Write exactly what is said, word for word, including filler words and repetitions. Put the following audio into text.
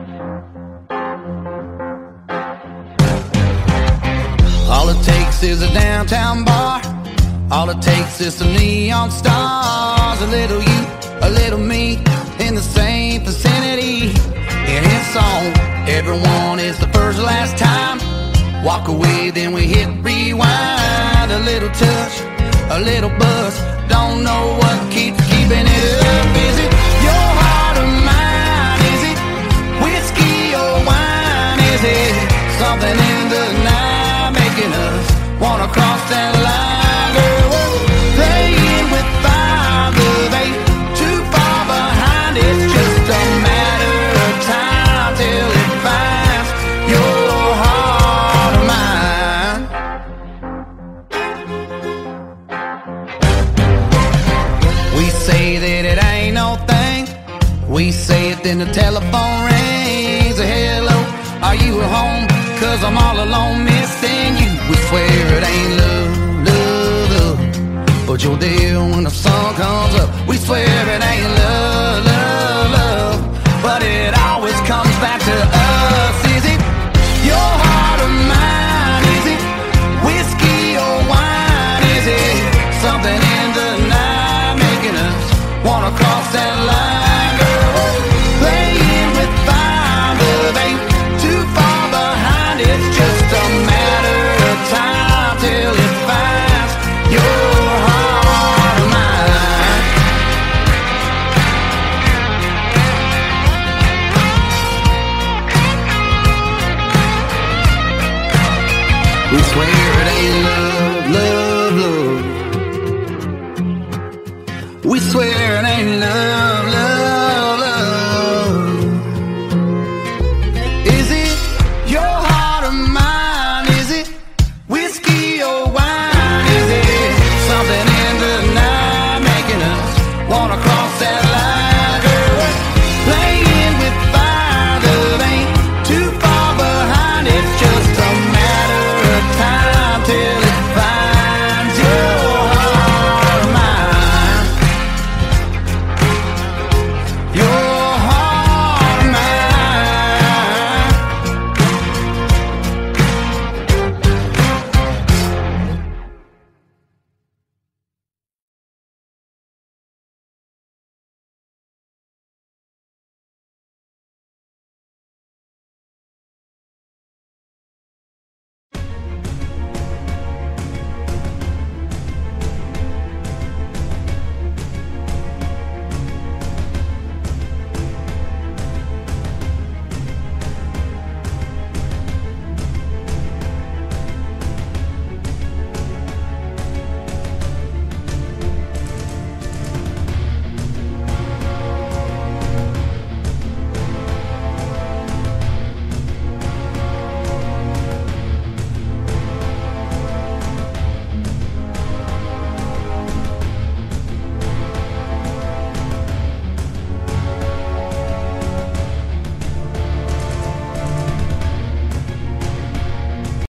All it takes is a downtown bar. All it takes is some neon stars. A little you, a little me, in the same vicinity. In his song, everyone is the first last time. Walk away, then we hit rewind. A little touch, a little buzz. Don't know what keeps keeping it up. Is it your heart or mine? Is it whiskey or wine? Is it something in the night making us wanna cross that line? Girl, we're playing with fire, love ain't too far behind. It's just a matter of time till it finds your heart or mine. We say that it ain't no thing. We say it, then the telephone rings. Hello, are you at home? Cause I'm all alone missing you. We swear it ain't love, love, love, but you're there when the sun comes up. We swear it ain't love, love, love, but it always comes back to us. Is it your heart or mine? Is it whiskey or wine? Is it something in the night making us wanna cross that line? Girl, playing with fire, love ain't too far behind. It's just a matter of time till it finds your heart or mine. We swear